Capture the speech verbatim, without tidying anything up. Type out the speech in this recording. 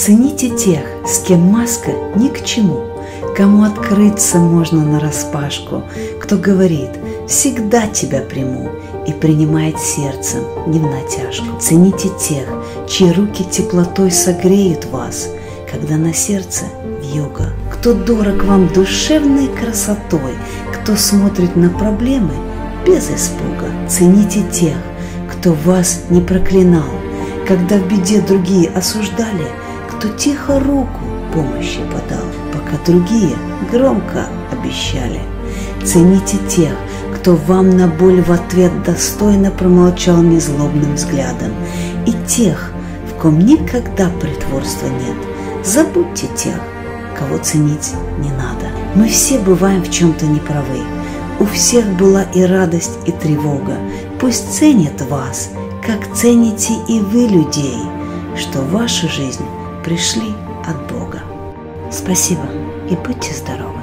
Цените тех, с кем маска ни к чему, кому открыться можно нараспашку, кто говорит «всегда тебя приму» и принимает сердцем, не в натяжку. Цените тех, чьи руки теплотой согреют вас, когда на сердце вьюга. Кто дорог вам душевной красотой, кто смотрит на проблемы без испуга. Цените тех, кто вас не проклинал, когда в беде другие осуждали, кто тихо руку помощи подал, пока другие громко обещали. Цените тех, кто вам на боль в ответ достойно промолчал незлобным взглядом, и тех, в ком никогда притворства нет. Забудьте тех, кого ценить не надо. Мы все бываем в чем-то неправы. У всех была и радость, и тревога. Пусть ценят вас, как цените и вы людей, что в вашу жизнь пришли от Бога. Спасибо и будьте здоровы!